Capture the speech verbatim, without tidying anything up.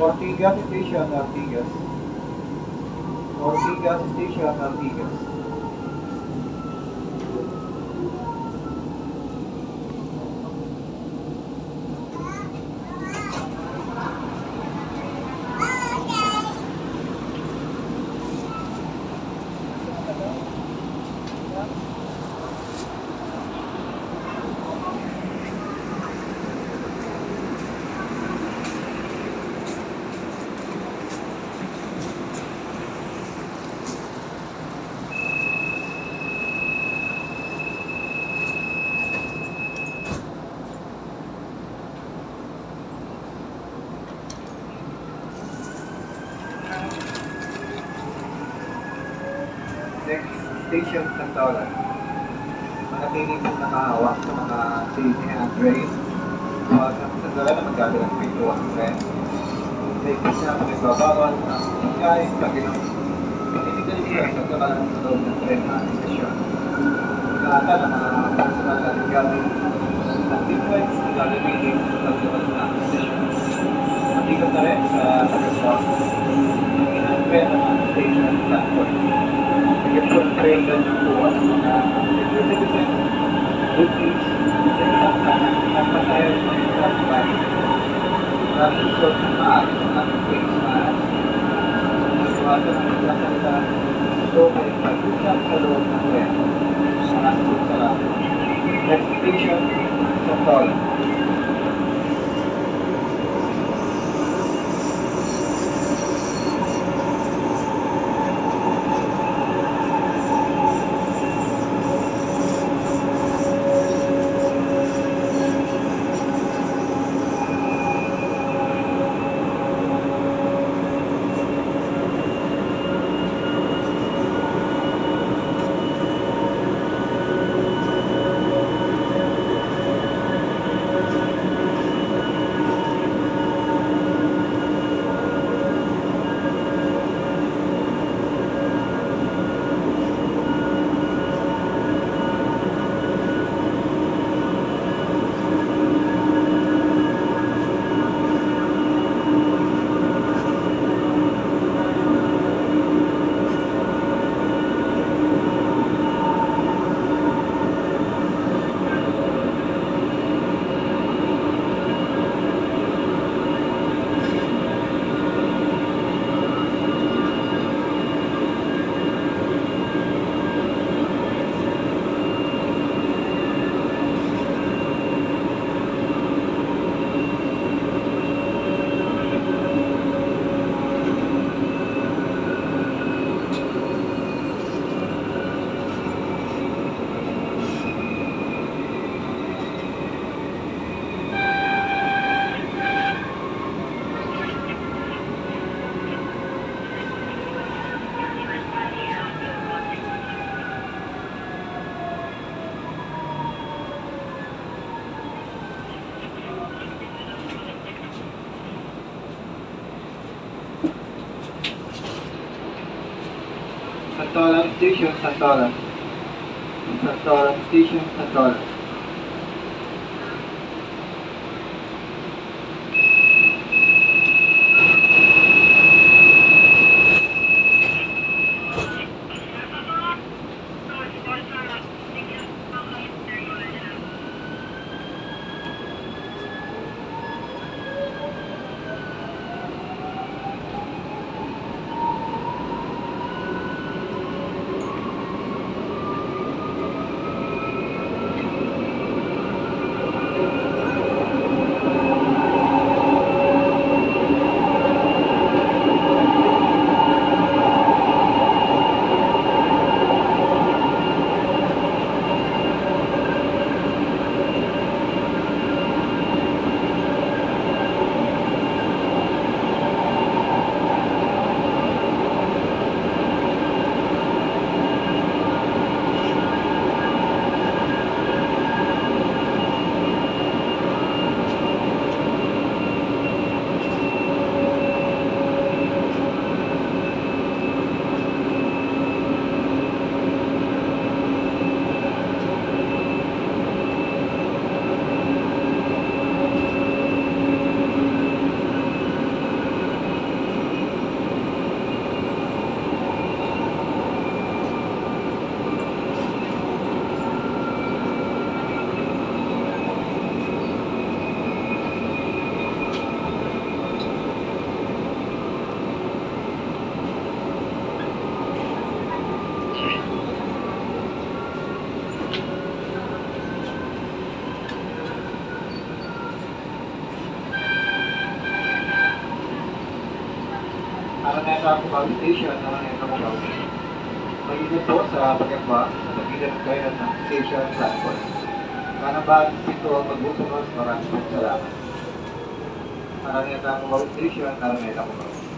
Ortigas Station, Ortigas. Ortigas Station, Ortigas. Station Santolan. Manatili po nakahawak sa mga safety handrail. So, sa Santolan na magdadala ng pinto ang tren. Safety siya, pinagbabawal ang ingay, pag-inom. Manitigal siya sa kalan sa loob ng tren na station. Lahat ng mga personal na gamit at sequence na gagamitin sa paglabas ng station. Matigal na rin sa pag-aswak. Inang-tren ng mga station platform. Ito ang train na bukas na nagsisigil bookings sa isang napatayo ng isang bike na susot na maaari ng ating face mask nagwasan ng isang salita so may pag-usap sa loob ng train maraming salamat. Next station, Santolan. Santolan Station, Santolan. Santolan Station, Santolan. sa Cubao Station na Maneta Cubao. Mag-ingat po sa pagkakwa sa nagilan kayo ng station platform. Kanabang ito ang magbusunos, maraming salamat. Maneta Cubao Station, Maneta Cubao.